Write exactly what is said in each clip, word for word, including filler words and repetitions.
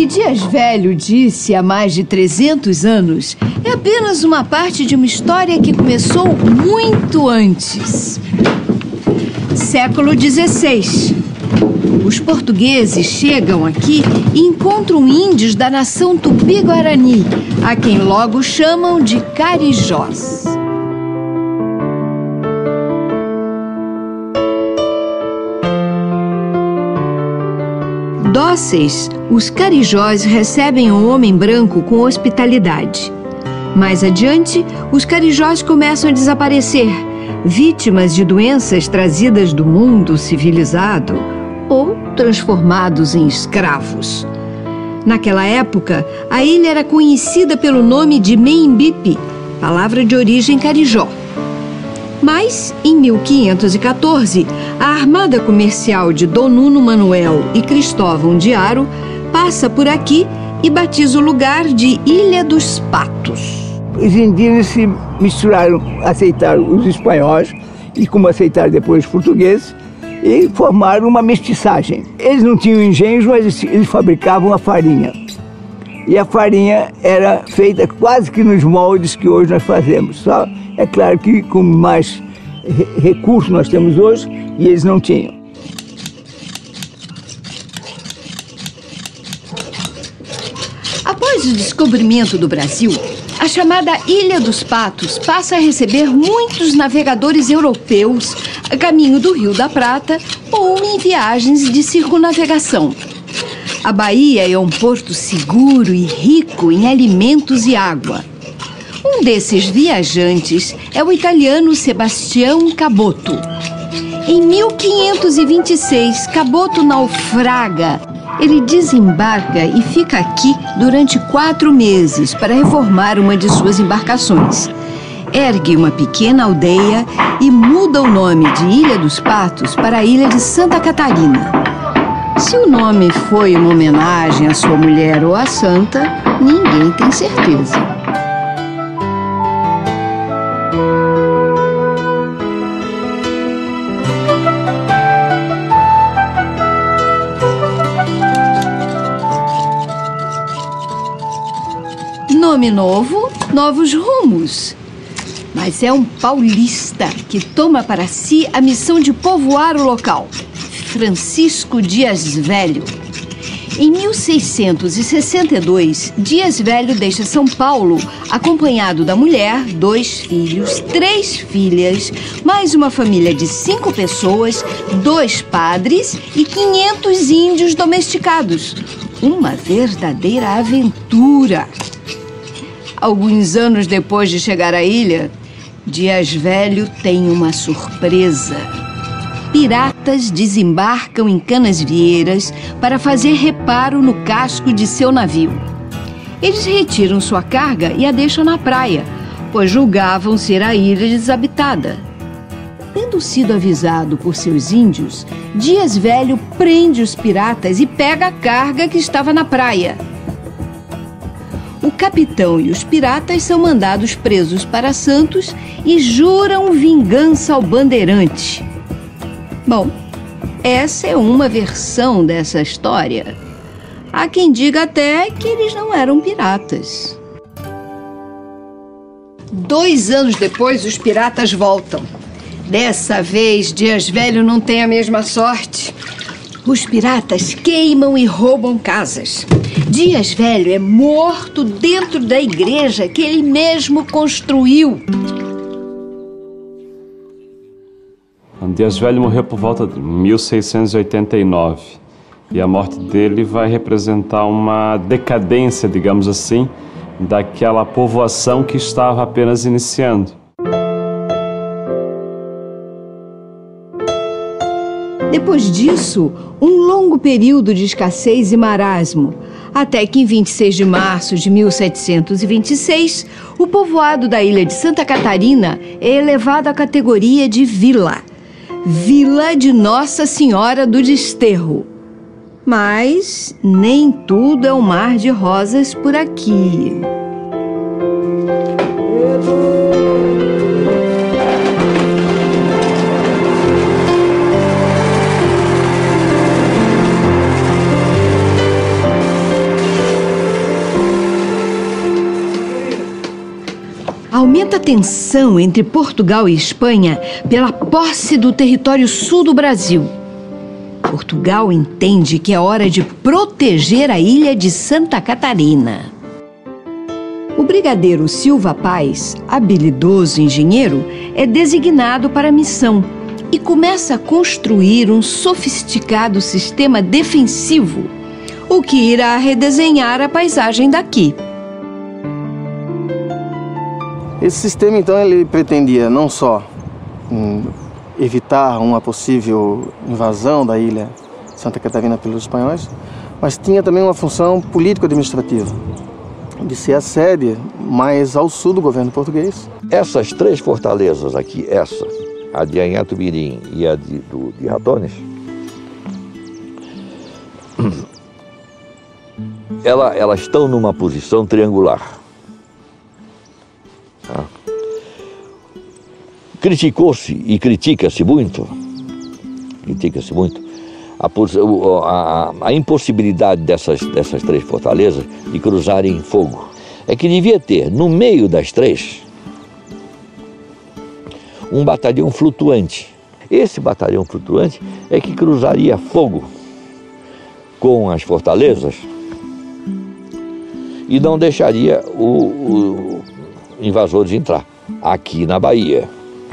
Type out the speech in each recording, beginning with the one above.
que Dias Velho disse há mais de trezentos anos é apenas uma parte de uma história que começou muito antes. Século dezesseis. Os portugueses chegam aqui e encontram índios da nação Tupi-Guarani, a quem logo chamam de carijós. Dóceis, os carijós recebem o homem branco com hospitalidade. Mais adiante, os carijós começam a desaparecer, vítimas de doenças trazidas do mundo civilizado ou transformados em escravos. Naquela época, a ilha era conhecida pelo nome de Meimbipe, palavra de origem carijó. Mas, em mil quinhentos e quatorze, a armada comercial de Dom Nuno Manuel e Cristóvão de Haro passa por aqui e batiza o lugar de Ilha dos Patos. Os indígenas se misturaram, aceitaram os espanhóis e, como aceitaram depois os portugueses, e formaram uma mestiçagem. Eles não tinham engenhos, mas eles fabricavam a farinha. E a farinha era feita quase que nos moldes que hoje nós fazemos. Só é claro que com mais re recursos nós temos hoje e eles não tinham. Após o descobrimento do Brasil, a chamada Ilha dos Patos passa a receber muitos navegadores europeus a caminho do Rio da Prata ou em viagens de circunnavegação. A Bahia é um porto seguro e rico em alimentos e água. Um desses viajantes é o italiano Sebastião Caboto. Em mil quinhentos e vinte e seis, Caboto naufraga. Ele desembarca e fica aqui durante quatro meses para reformar uma de suas embarcações. Ergue uma pequena aldeia e muda o nome de Ilha dos Patos para a Ilha de Santa Catarina. Se o nome foi uma homenagem à sua mulher ou à santa, ninguém tem certeza. Nome novo, novos rumos. Mas é um paulista que toma para si a missão de povoar o local. Francisco Dias Velho. Em mil seiscentos e sessenta e dois, Dias Velho deixa São Paulo, acompanhado da mulher, dois filhos, três filhas, mais uma família de cinco pessoas, dois padres e quinhentos índios domesticados. Uma verdadeira aventura. Alguns anos depois de chegar à ilha, Dias Velho tem uma surpresa. Piratas desembarcam em Canasvieiras para fazer reparo no casco de seu navio. Eles retiram sua carga e a deixam na praia, pois julgavam ser a ilha desabitada. Tendo sido avisado por seus índios, Dias Velho prende os piratas e pega a carga que estava na praia. O capitão e os piratas são mandados presos para Santos e juram vingança ao bandeirante. Bom, essa é uma versão dessa história. Há quem diga até que eles não eram piratas. Dois anos depois, os piratas voltam. Dessa vez, Dias Velho não tem a mesma sorte. Os piratas queimam e roubam casas. Dias Velho é morto dentro da igreja que ele mesmo construiu. Dias Velho morreu por volta de mil seiscentos e oitenta e nove. E a morte dele vai representar uma decadência, digamos assim, daquela povoação que estava apenas iniciando. Depois disso, um longo período de escassez e marasmo, até que em vinte e seis de março de mil setecentos e vinte e seis, o povoado da ilha de Santa Catarina é elevado à categoria de vila. Vila de Nossa Senhora do Desterro. Mas nem tudo é um mar de rosas por aqui. Aumenta a tensão entre Portugal e Espanha pela posse do território sul do Brasil. Portugal entende que é hora de proteger a ilha de Santa Catarina. O brigadeiro Silva Paz, habilidoso engenheiro, é designado para a missão e começa a construir um sofisticado sistema defensivo, o que irá redesenhar a paisagem daqui. Esse sistema, então, ele pretendia não só hum, evitar uma possível invasão da ilha Santa Catarina pelos espanhóis, mas tinha também uma função político-administrativa, de ser a sede mais ao sul do governo português. Essas três fortalezas aqui, essa, a de Anhatumirim e a de, do, de Ratones, ela, elas estão numa posição triangular. Tá? Criticou-se e critica-se muito, critica-se muito a, a, a impossibilidade dessas, dessas três fortalezas de cruzarem fogo. É que devia ter, no meio das três, um batalhão flutuante. Esse batalhão flutuante é que cruzaria fogo com as fortalezas e não deixaria o, o invasores entrar aqui na Bahia.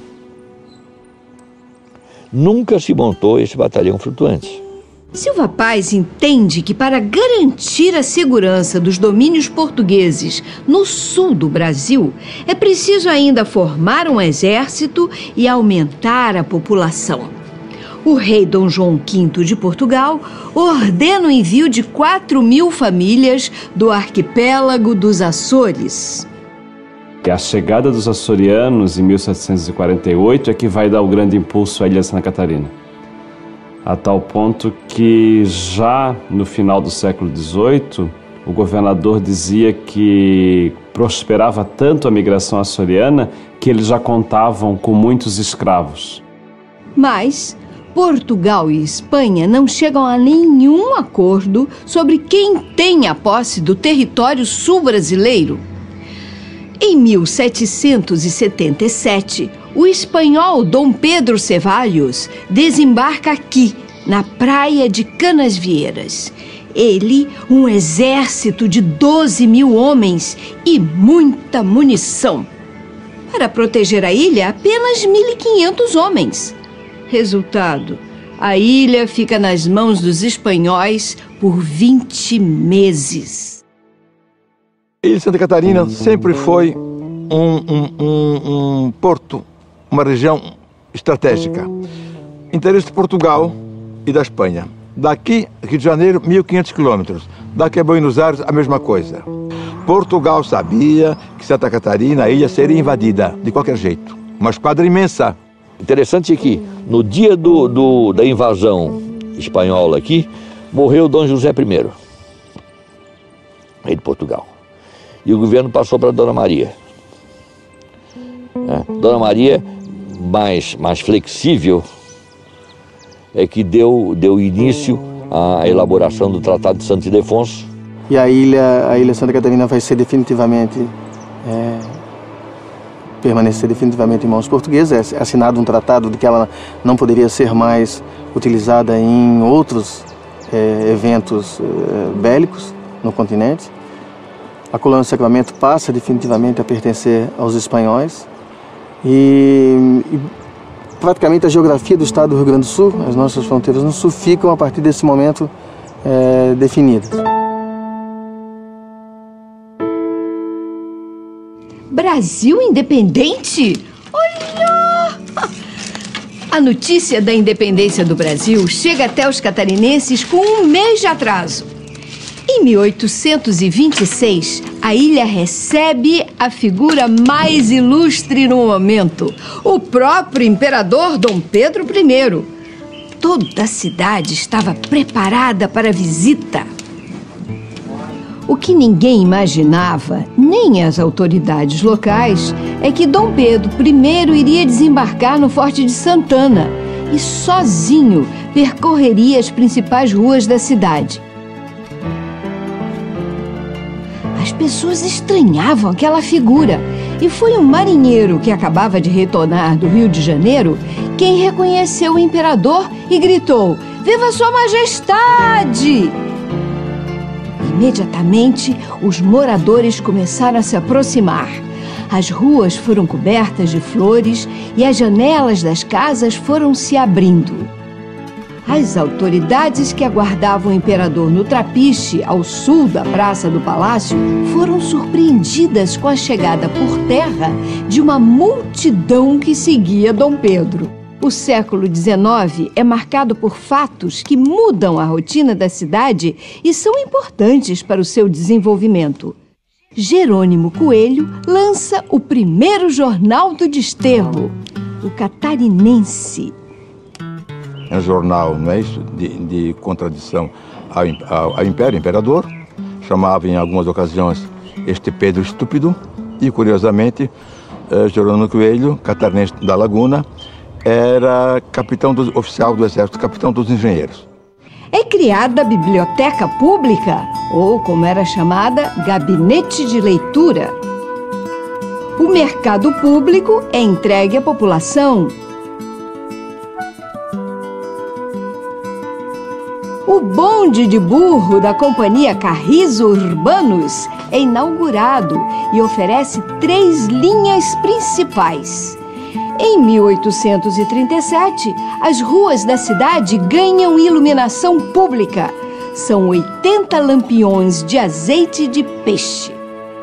Nunca se montou esse batalhão flutuante. Silva Paz entende que para garantir a segurança dos domínios portugueses no sul do Brasil, é preciso ainda formar um exército e aumentar a população. O rei Dom João quinto de Portugal ordena o envio de quatro mil famílias do arquipélago dos Açores. A chegada dos açorianos em mil setecentos e quarenta e oito é que vai dar o grande impulso à ilha de Santa Catarina. A tal ponto que já no final do século dezoito, o governador dizia que prosperava tanto a migração açoriana que eles já contavam com muitos escravos. Mas Portugal e Espanha não chegam a nenhum acordo sobre quem tem a posse do território sul brasileiro. Em mil setecentos e setenta e sete, o espanhol Dom Pedro Cevallos desembarca aqui, na praia de Canasvieiras. Ele, um exército de doze mil homens e muita munição. Para proteger a ilha, apenas mil e quinhentos homens. Resultado, a ilha fica nas mãos dos espanhóis por vinte meses. A ilha de Santa Catarina sempre foi um, um, um, um porto, uma região estratégica. Interesse de Portugal e da Espanha. Daqui, Rio de Janeiro, mil e quinhentos quilômetros. Daqui a Buenos Aires, a mesma coisa. Portugal sabia que Santa Catarina, a ilha, seria invadida de qualquer jeito. Uma esquadra imensa. Interessante é que no dia do, do, da invasão espanhola aqui, morreu Dom José I, rei de Portugal. E o governo passou para Dona Maria. É, Dona Maria, mais, mais flexível, é que deu, deu início à elaboração do Tratado de Santo Ildefonso. E a ilha, a ilha Santa Catarina vai ser definitivamente, é, permanecer definitivamente em mãos portuguesas. É assinado um tratado de que ela não poderia ser mais utilizada em outros é, eventos é, bélicos no continente. A colônia do Sacramento passa definitivamente a pertencer aos espanhóis e, e praticamente a geografia do estado do Rio Grande do Sul, as nossas fronteiras no sul, ficam a partir desse momento é, definidas. Brasil independente? Olha! A notícia da independência do Brasil chega até os catarinenses com um mês de atraso. Em mil oitocentos e vinte e seis, a ilha recebe a figura mais ilustre no momento, o próprio imperador Dom Pedro I. Toda a cidade estava preparada para a visita. O que ninguém imaginava, nem as autoridades locais, é que Dom Pedro I iria desembarcar no Forte de Santana e sozinho percorreria as principais ruas da cidade. As pessoas estranhavam aquela figura E foi um marinheiro que acabava de retornar do Rio de Janeiro quem reconheceu o imperador e gritou: "Viva Sua Majestade!" Imediatamente, os moradores começaram a se aproximar. As ruas foram cobertas de flores e as janelas das casas foram se abrindo. As autoridades que aguardavam o imperador no trapiche, ao sul da Praça do Palácio, foram surpreendidas com a chegada por terra de uma multidão que seguia Dom Pedro. O século dezenove é marcado por fatos que mudam a rotina da cidade e são importantes para o seu desenvolvimento. Jerônimo Coelho lança o primeiro jornal do desterro, o Catarinense. É um jornal, não é isso, de, de contradição ao, ao, ao Império, Imperador. Chamava em algumas ocasiões este Pedro Estúpido. E, curiosamente, eh, Jerônimo Coelho, catarinense da Laguna, era capitão do, oficial do Exército, capitão dos engenheiros. É criada a Biblioteca Pública, ou como era chamada, Gabinete de Leitura. O mercado público é entregue à população. O bonde de burro da Companhia Carrizo Urbanos é inaugurado e oferece três linhas principais. Em mil oitocentos e trinta e sete, as ruas da cidade ganham iluminação pública. São oitenta lampiões de azeite de peixe.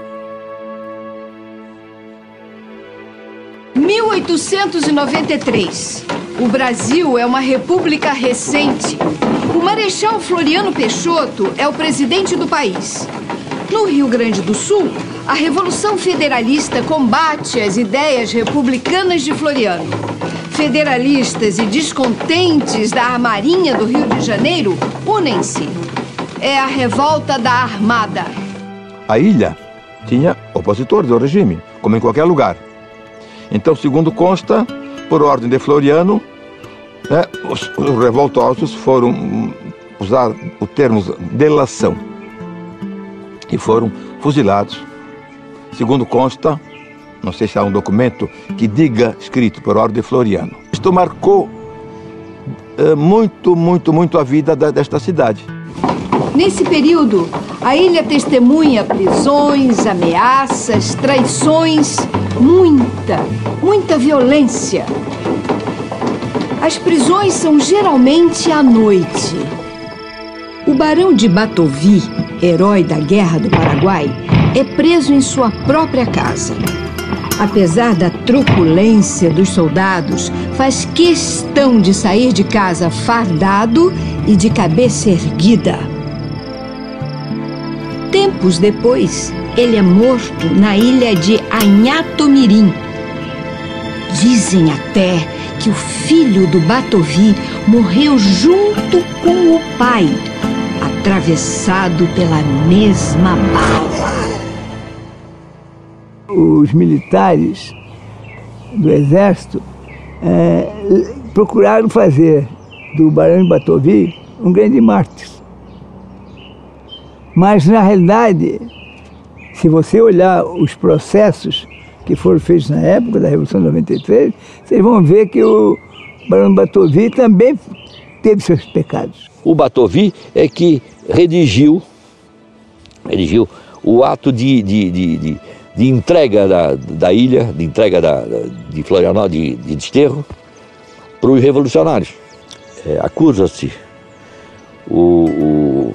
mil oitocentos e noventa e três. O Brasil é uma república recente. O Marechal Floriano Peixoto é o presidente do país. No Rio Grande do Sul, a Revolução Federalista combate as ideias republicanas de Floriano. Federalistas e descontentes da Marinha do Rio de Janeiro unem-se. É a revolta da Armada. A ilha tinha opositores ao regime, como em qualquer lugar. Então, segundo consta, por ordem de Floriano, né, os, os revoltosos foram usar o termo delação e foram fuzilados. Segundo consta, não sei se há um documento que diga, escrito por ordem de Floriano. Isto marcou é, muito, muito, muito a vida da, desta cidade. Nesse período, a ilha testemunha prisões, ameaças, traições, muita, muita violência. As prisões são geralmente à noite. O Barão de Batovi, herói da Guerra do Paraguai, é preso em sua própria casa. Apesar da truculência dos soldados, faz questão de sair de casa fardado e de cabeça erguida. Tempos depois, ele é morto na ilha de Anhatomirim. Dizem até que o filho do Batovi morreu junto com o pai, atravessado pela mesma bala. Os militares do Exército é, procuraram fazer do Barão de Batovi um grande mártir. Mas, na realidade, se você olhar os processos que foram feitos na época da Revolução de noventa e três, vocês vão ver que o Barão de Batovi também teve seus pecados. O Batovi é que redigiu, redigiu o ato de, de, de, de, de entrega da, da ilha, de entrega da, de Florianópolis, de, de desterro, para os revolucionários. É, acusa-se o, o,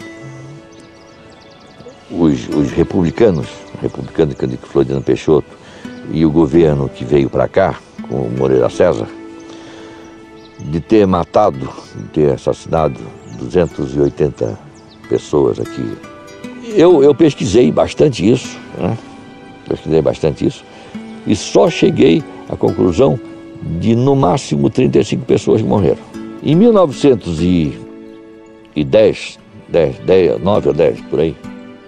os, os republicanos, republicanos de Floriano Peixoto, e o governo que veio para cá, com o Moreira César, de ter matado, de ter assassinado duzentas e oitenta pessoas aqui. Eu, eu pesquisei bastante isso, né? pesquisei bastante isso, e só cheguei à conclusão de, no máximo, trinta e cinco pessoas que morreram. Em mil novecentos e dez, dez, dez, nove ou dez, por aí,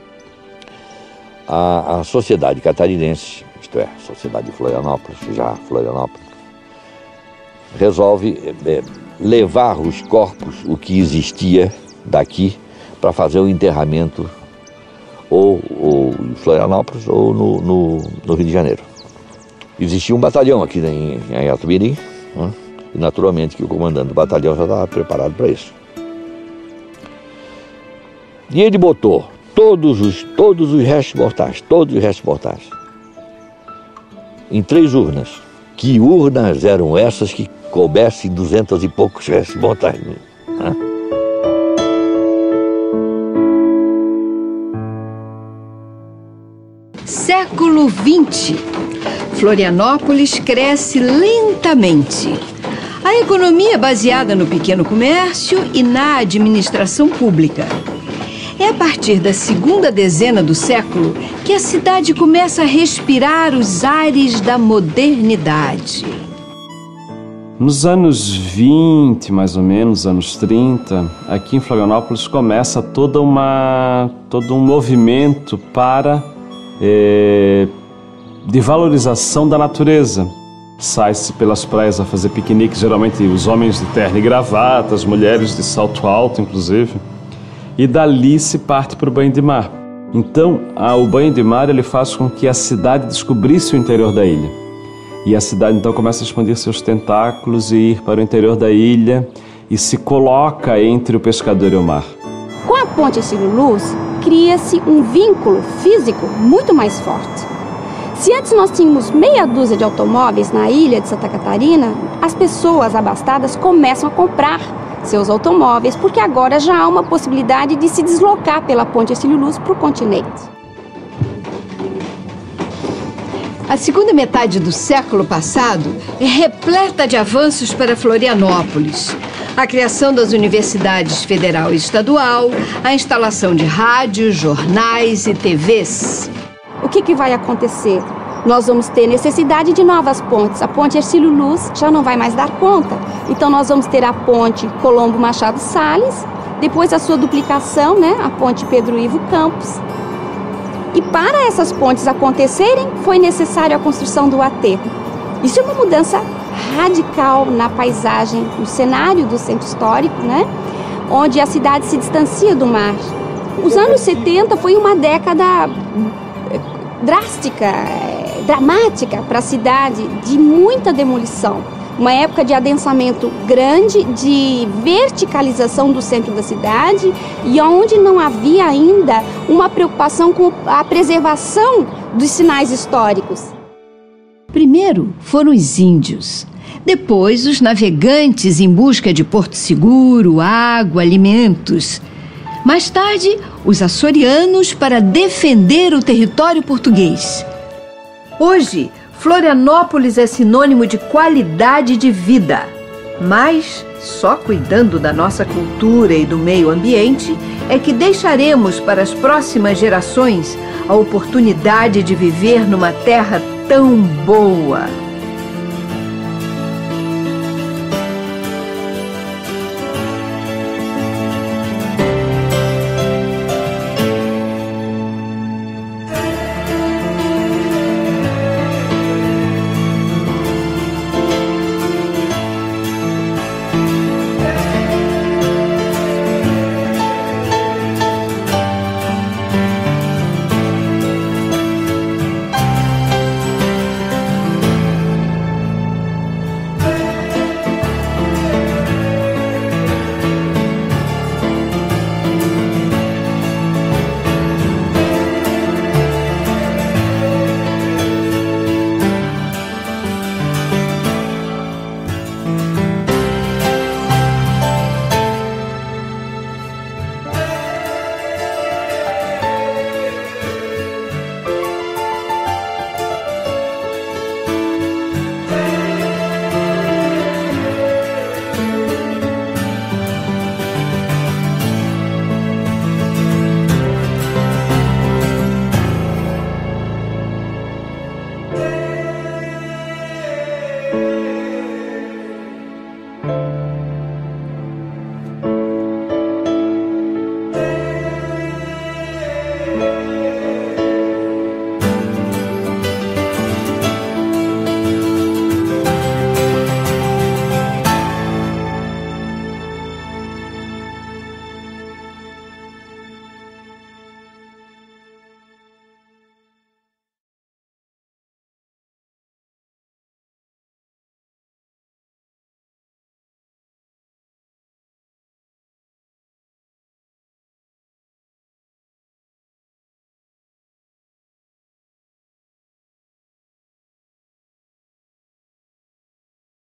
a, a sociedade catarinense, isto é, a sociedade de Florianópolis, já Florianópolis, resolve é, levar os corpos, o que existia daqui, para fazer o enterramento ou, ou em Florianópolis ou no, no, no Rio de Janeiro. Existia um batalhão aqui em, em Alto Mirim, né? E naturalmente que o comandante do batalhão já estava preparado para isso. E ele botou todos os, todos os restos mortais, todos os restos mortais, em três urnas. Que urnas eram essas que coubessem duzentos e poucos restos mortais? Né? Século vinte. Florianópolis cresce lentamente. A economia é baseada no pequeno comércio e na administração pública. É a partir da segunda dezena do século que a cidade começa a respirar os ares da modernidade. Nos anos vinte, mais ou menos, anos trinta, aqui em Florianópolis começa toda uma, todo um movimento para, é, de valorização da natureza. Sai-se pelas praias a fazer piqueniques, geralmente os homens de terno e gravata, as mulheres de salto alto, inclusive. E dali se parte para o banho de mar. Então, a, o banho de mar ele faz com que a cidade descobrisse o interior da ilha. E a cidade então começa a expandir seus tentáculos e ir para o interior da ilha e se coloca entre o pescador e o mar. Com a ponte Hercílio Luz, cria-se um vínculo físico muito mais forte. Se antes nós tínhamos meia dúzia de automóveis na ilha de Santa Catarina, as pessoas abastadas começam a comprar seus automóveis, porque agora já há uma possibilidade de se deslocar pela ponte Hercílio Luz para o continente. A segunda metade do século passado é repleta de avanços para Florianópolis. A criação das universidades federal e estadual, a instalação de rádios, jornais e T Vs. O que, que vai acontecer? Nós vamos ter necessidade de novas pontes. A ponte Hercílio Luz já não vai mais dar conta. Então nós vamos ter a ponte Colombo Machado Salles, depois a sua duplicação, né, a ponte Pedro Ivo Campos. E para essas pontes acontecerem, foi necessária a construção do aterro. Isso é uma mudança radical na paisagem, no cenário do centro histórico, né, onde a cidade se distancia do mar. Os anos setenta foi uma década drástica, dramática para a cidade, de muita demolição. Uma época de adensamento grande, de verticalização do centro da cidade e onde não havia ainda uma preocupação com a preservação dos sinais históricos. Primeiro foram os índios, depois os navegantes em busca de porto seguro, água, alimentos. Mais tarde, os açorianos para defender o território português. Hoje, Florianópolis é sinônimo de qualidade de vida. Mas, só cuidando da nossa cultura e do meio ambiente, é que deixaremos para as próximas gerações a oportunidade de viver numa terra tão boa.